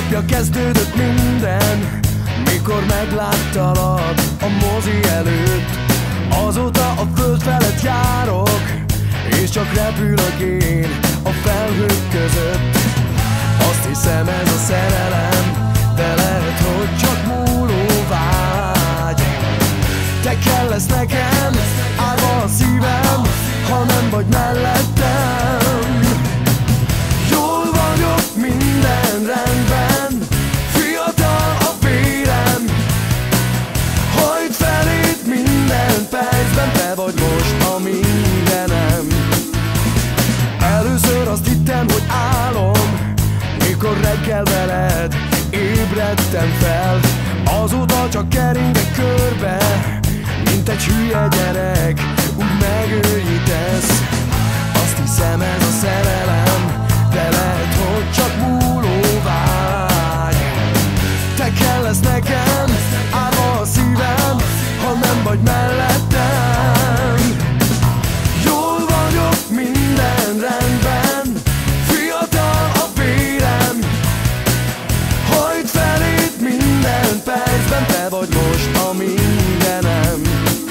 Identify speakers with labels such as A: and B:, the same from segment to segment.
A: napja kezdődött minden, mikor megláttalak a mozi előtt. Azóta a föld felett járok, és csak repülök én a felhők között. Azt hiszem, ez a szerelem, de lehet, hogy csak múló vágy. Te kell lesz nekem, állva a szívem, ha nem vagy mellettem. Jól vagyok, minden rendben, fiatal a vérem. Hajt feléd minden percben, te vagy most a mindenem. Először azt hittem, hogy álom, mikor reggel veled ébredtem fel. Azóta csak keringek körbe, mint egy hülye gyerek, úgy megőjítesz. Azt hiszem, ez a szerelem, de lehet, hogy csak múló vágy. Te kell lesz nekem, állva a szívem, ha nem vagy mellettem. Jól vagyok, minden rendben, fiatal a vérem. Hajt feléd minden percben, te vagy most a mindenem.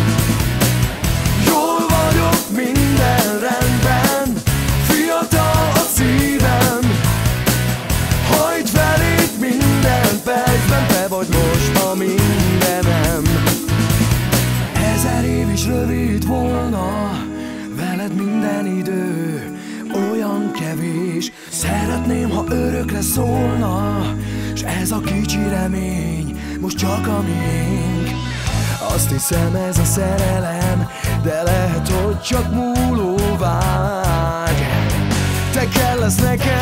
A: Jól vagyok, minden rendben, fiatal a szívem. Hajt feléd minden percben, te vagy most a mindenem. 1000 év is rövid volna, veled minden idő olyan kevés. Szeretném, ha örökre szólna, s ez a kicsi remény most csak a miénk. Azt hiszem, ez a szerelem, de lehet, hogy csak múló vágy. Te kell lesz nekem,